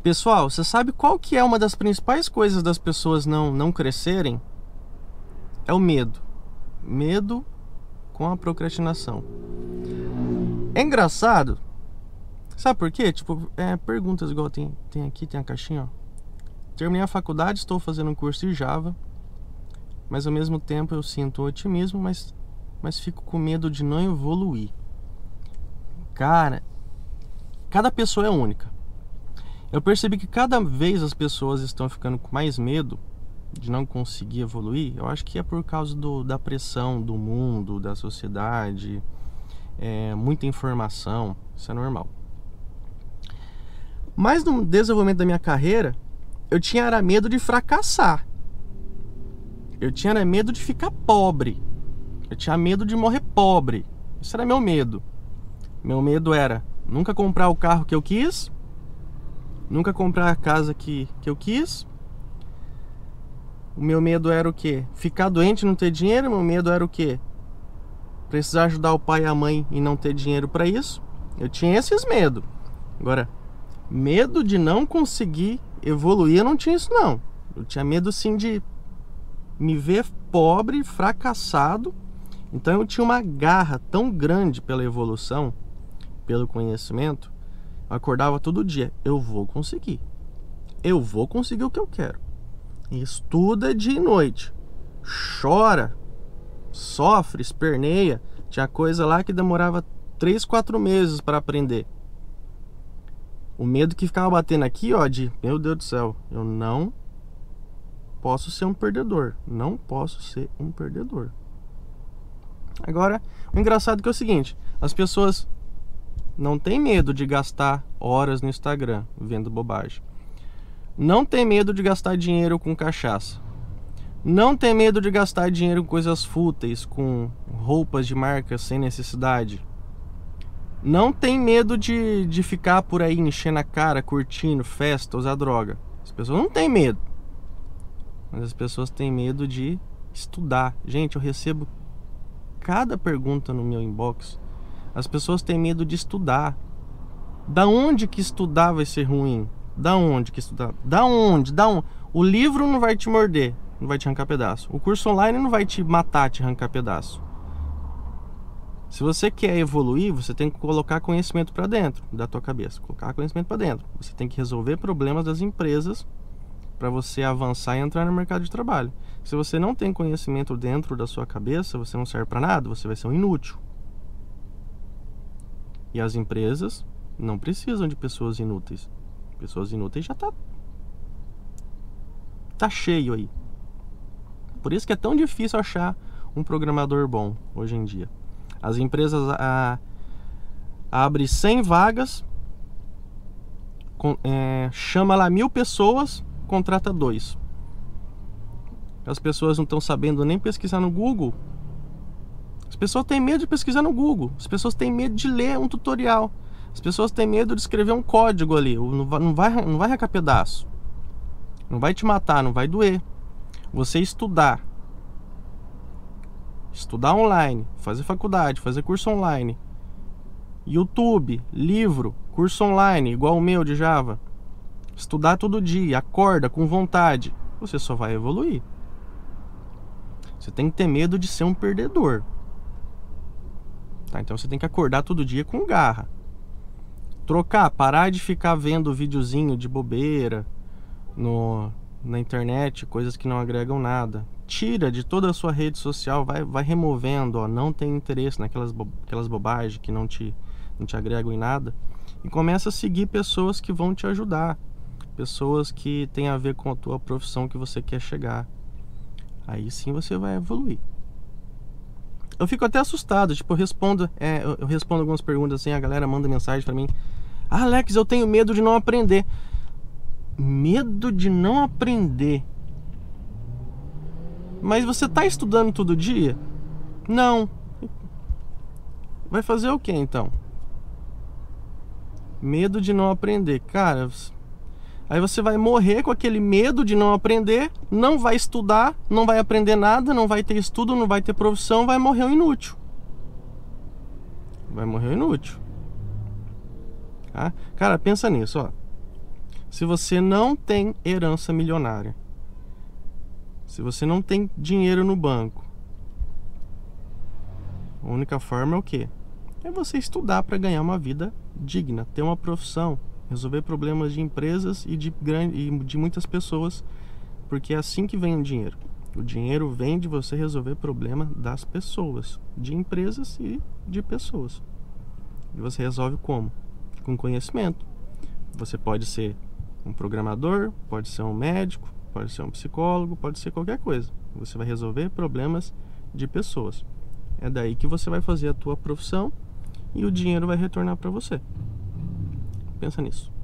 Pessoal, você sabe qual que é uma das principais coisas das pessoas não crescerem? É o medo. Medo com a procrastinação. É engraçado. Sabe por quê? Tipo, perguntas igual tem aqui, tem a caixinha, ó. Terminei a faculdade, estou fazendo um curso de Java, mas ao mesmo tempo eu sinto otimismo, mas fico com medo de não evoluir. Cara, cada pessoa é única. Eu percebi que cada vez as pessoas estão ficando com mais medo de não conseguir evoluir. Eu acho que é por causa da pressão do mundo, da sociedade, muita informação, isso é normal. Mas no desenvolvimento da minha carreira, eu tinha medo de fracassar. Eu tinha medo de ficar pobre. Eu tinha medo de morrer pobre. Isso era meu medo. Meu medo era nunca comprar o carro que eu quis, nunca comprar a casa que eu quis. O meu medo era o quê? Ficar doente e não ter dinheiro. O meu medo era o quê? Precisar ajudar o pai e a mãe e não ter dinheiro para isso. Eu tinha esses medos. Agora, medo de não conseguir evoluir, eu não tinha isso não. Eu tinha medo sim de me ver pobre, fracassado. Então eu tinha uma garra tão grande pela evolução, pelo conhecimento. Eu acordava todo dia, eu vou conseguir o que eu quero. Estuda dia e noite, chora, sofre, esperneia. Tinha coisa lá que demorava 3, 4 meses para aprender. O medo que ficava batendo aqui, ó, de meu Deus do céu, eu não posso ser um perdedor. Não posso ser um perdedor. Agora, o engraçado é o seguinte, as pessoas não têm medo de gastar horas no Instagram vendo bobagem. Não tem medo de gastar dinheiro com cachaça. Não tem medo de gastar dinheiro com coisas fúteis, com roupas de marca sem necessidade. Não tem medo de ficar por aí enchendo a cara, curtindo festa, usar droga. As pessoas não têm medo. Mas as pessoas têm medo de estudar. Gente, eu recebo cada pergunta no meu inbox. As pessoas têm medo de estudar. Da onde que estudar vai ser ruim? Da onde que estudar? Da onde? O livro não vai te morder, não vai te arrancar pedaço. O curso online não vai te matar, te arrancar pedaço. Se você quer evoluir, você tem que colocar conhecimento para dentro da tua cabeça. Colocar conhecimento para dentro. Você tem que resolver problemas das empresas para você avançar e entrar no mercado de trabalho. Se você não tem conhecimento dentro da sua cabeça, você não serve para nada, você vai ser um inútil. E as empresas não precisam de pessoas inúteis. Pessoas inúteis já tá cheio aí. Por isso que é tão difícil achar um programador bom hoje em dia. As empresas abrem 100 vagas, chama lá 1000 pessoas, contrata 2. As pessoas não estão sabendo nem pesquisar no Google. As pessoas têm medo de pesquisar no Google. As pessoas têm medo de ler um tutorial. As pessoas têm medo de escrever um código ali. Não vai arrancar pedaço. Não vai te matar, não vai doer. Você estudar online, fazer faculdade, fazer curso online, YouTube, livro, curso online, igual o meu de Java. Estudar todo dia, acorda com vontade. Você só vai evoluir. Você tem que ter medo de ser um perdedor. Tá? Então você tem que acordar todo dia com garra. Parar de ficar vendo videozinho de bobeira na internet, coisas que não agregam nada. Tira de toda a sua rede social, vai removendo, ó, não tem interesse naquelas bobagens que não te agregam em nada. E começa a seguir pessoas que vão te ajudar. Pessoas que têm a ver com a tua profissão que você quer chegar. Aí sim você vai evoluir. Eu fico até assustado, tipo, eu respondo algumas perguntas assim, a galera manda mensagem pra mim. Ah, Alex, eu tenho medo de não aprender. Medo de não aprender? Mas você tá estudando todo dia? Não. Vai fazer o que então? Medo de não aprender. Cara, aí você vai morrer com aquele medo de não aprender, não vai estudar, não vai aprender nada, não vai ter estudo, não vai ter profissão, vai morrer um inútil. Vai morrer um inútil. Tá? Cara, pensa nisso, ó. Se você não tem herança milionária, se você não tem dinheiro no banco, a única forma é o quê? É você estudar para ganhar uma vida digna, ter uma profissão, resolver problemas de empresas e de muitas pessoas, porque é assim que vem o dinheiro. O dinheiro vem de você resolver problema das pessoas, de empresas e de pessoas. E você resolve como? Com conhecimento. Você pode ser um programador, pode ser um médico, pode ser um psicólogo, pode ser qualquer coisa. Você vai resolver problemas de pessoas. É daí que você vai fazer a tua profissão e o dinheiro vai retornar para você. Pensa nisso.